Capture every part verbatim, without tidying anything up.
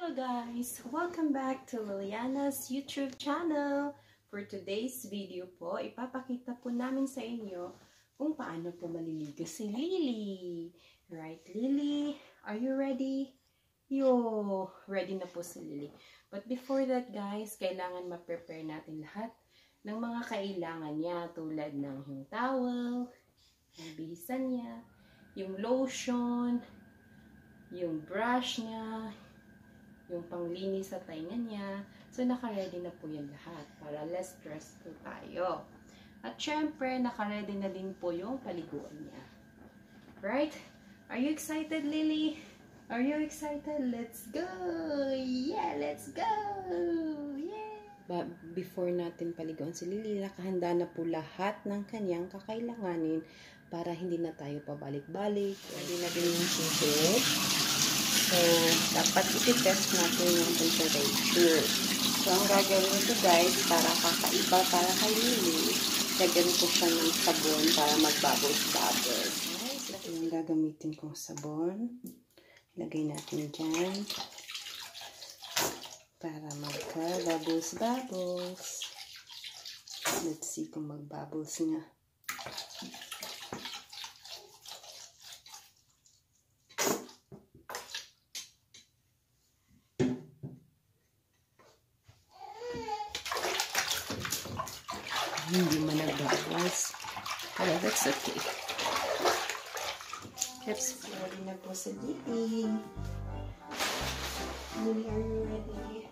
Hello guys! Welcome back to Liliana's YouTube channel. For today's video po, ipapakita po namin sa inyo kung paano po maliligo si Lily. Right, Lily? Are you ready? Yo! Ready na po si Lily. But before that guys, kailangan ma-prepare natin lahat ng mga kailangan niya tulad ng yung towel, yung bihisan niya, yung lotion, yung brush niya, yung panglinis sa tainga niya. So, naka-ready na po yan lahat para less stress po tayo. At syempre, naka-ready na din po yung paliguan niya. Right? Are you excited, Lily? Are you excited? Let's go! Yeah, let's go! Yeah! But before natin paliguan si Lily, nakahanda na po lahat ng kanyang kakailanganin para hindi na tayo pabalik-balik. Ready na din yung tubig. So, dapat iti-test natin yung temperature. So, ang gagawin nito guys, para kakaiba para kay Lily, lagyan ko siya ng sabon para mag-bubbles-bubbles. Guys, ito yung gagamitin kong sabon. Lagay natin dyan. Para magka-bubbles-bubbles. Let's see kung mag-bubbles nga. Hindi man nag-bubbles. Oh, that's okay. Let's ready na po sa Lily. Lily, are you ready?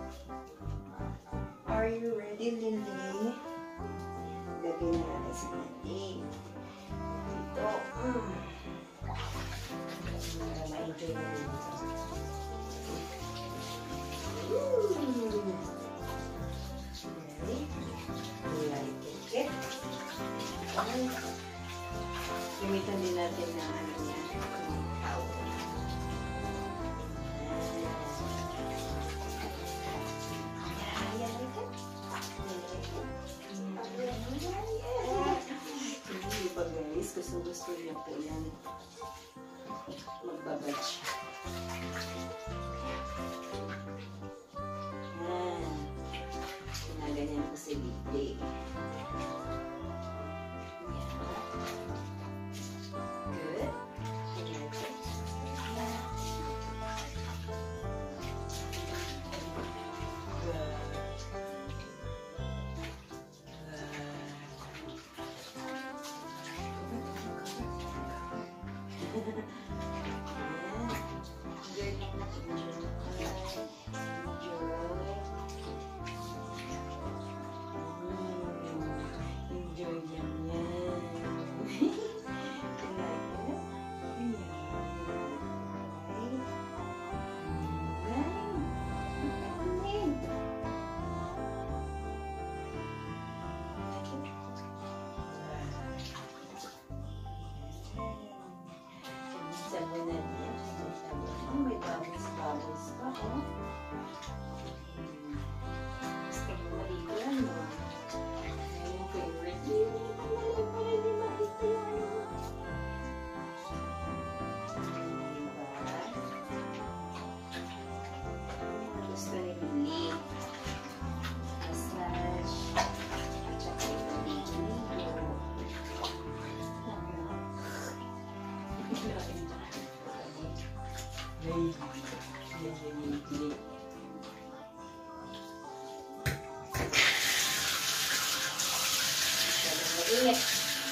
Are you ready, Lily? Lagay na natin sa Lily. Dito. Mm. Para ma-enjoy na rin ito. Gamitan din natin na ano niya, towel. Yeah, yeah, like it. Hindi ba guys, gusto gusto niya po yan. Magbabad siya. Yan. Ginaganyan ko si Lily. May bubbles-bubbles pa, oh. Gusto mo maligo yan, no? Yan yung favorite. Hindi pa nalang para hindi makita yung ano. Diba? Gusto ni Lily. Massage. At saka yung maligo-ligo. Hey, hey, hey, hey. Ingat.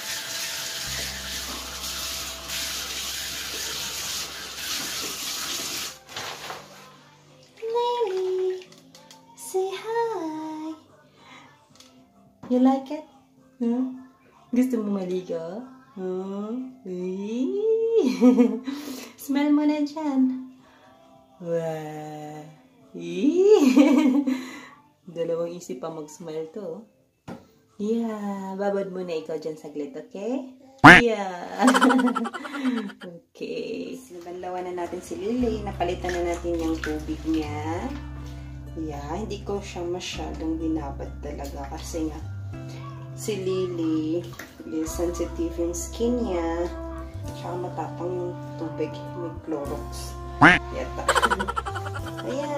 Lily, say hi. You like it? Huh? Gusto mo maligo? Huh? Smell mo na dyan. Wow. Dalawang isip pa mag-smile to. Yeah. Babad muna ikaw dyan saglit, okay? Yeah. Okay. Nabanlawan na natin si Lily. Napalitan na natin yung tubig niya. Yeah. Hindi ko siya masyadong binabad talaga kasi nga si Lily is sensitive yung skin niya. Tsaka matapang yung tubig. May Clorox. Yata. Ayan.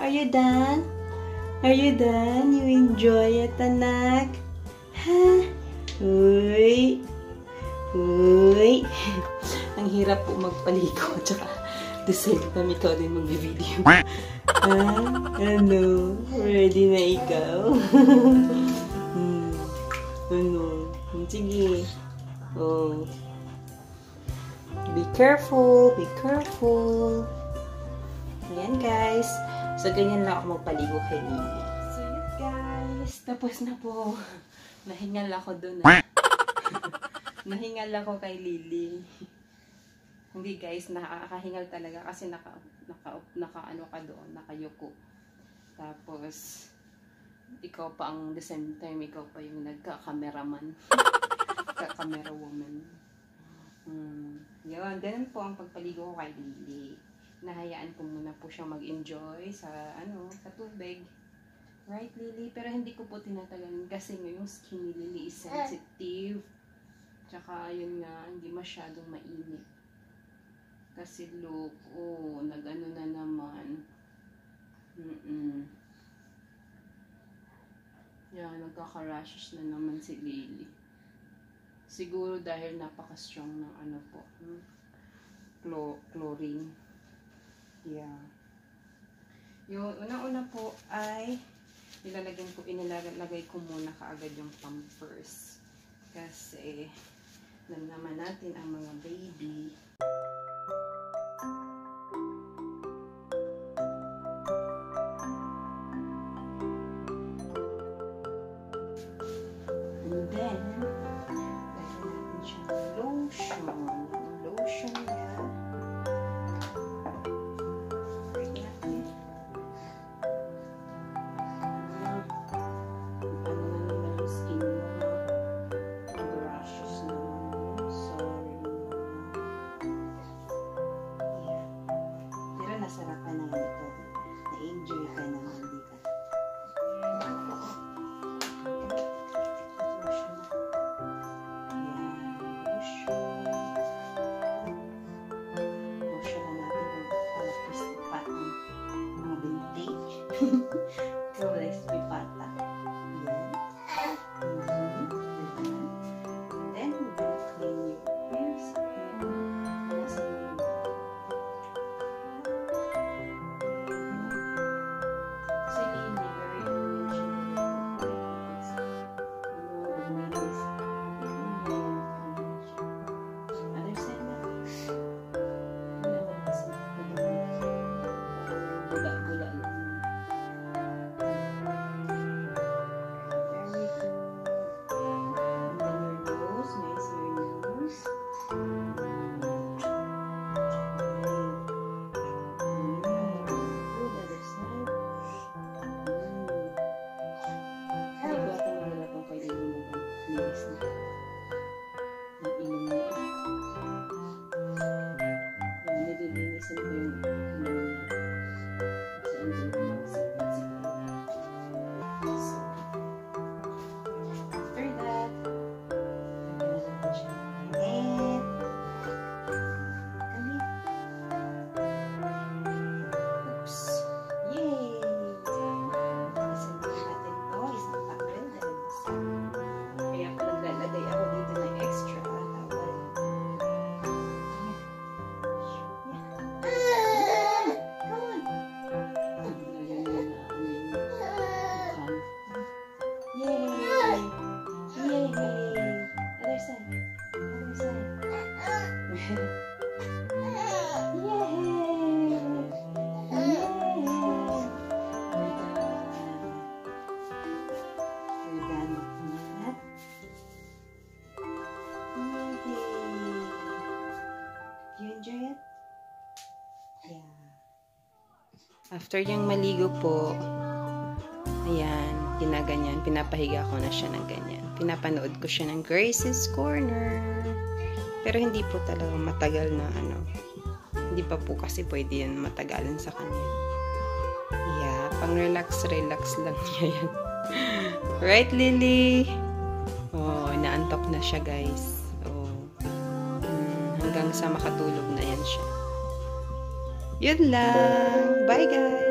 Are you done? Are you done? You enjoy it, anak? Ha? Uy. Uy. Ang hirap po magpaligo. Tsaka, decide na ikaw din mag-video. Ha? Ano? Ready na ikaw? hmm. Ano? Sige. Oh. Be careful. Be careful. Ayan, guys. So, ganyan lang ako magpaligo kay Lily. So, yun, guys. Tapos na po. Nahingal ako dun. Ah. Nahingal ako kay Lily. Hindi, guys. Nakakahingal talaga kasi naka, naka, naka ano ka doon. Nakayuko. Tapos, ikaw pa ang the same time, ikaw pa yung nagka-cameraman. Nagka-camera woman. Hmm. Yun. Ganun po ang pagpaligo ko kay Lily. Nahayaan ko muna po siyang mag-enjoy sa ano, sa tubig. Right, Lily? Pero hindi ko po tinatagalin kasi yung skin ni Lily is sensitive. Tsaka yun nga, hindi masyadong mainit. Kasi look, oh, nag-ano na naman. Mm-mm. Yan, nagkaka-rashes na naman si Lily. Siguro dahil napaka-strong ng ano po, hmm? Chlor chlorine. Yeah. Yung una-una po ay nilalagyan ko, inilalagay ko muna kaagad yung pampers. Kasi alam naman natin ang mga baby. And then, lagyan natin siya ng lotion. Lotion niya. Nasarapan na ito. Na-enjoy ka naman, di ba? Lotion. Ayan. Lotion. Lotion na natin yung mga crispy pata. Mga vintage. Kulay crispy pata. Ayan. Then, we're gonna clean your ears. After yung maligo po, ayan, ginaganyan, pinapahiga ko na siya ng ganyan. Pinapanood ko siya ng Grace's Corner. Pero hindi po talaga matagal na ano. Hindi pa po kasi pwede yan matagalan sa kanya. Yeah, pang relax, relax lang niya yan. Right, Lily? Oh, naantok na siya, guys. Oh. Hmm, hanggang sa makatulog na yan siya. Yun lang. Bye, guys.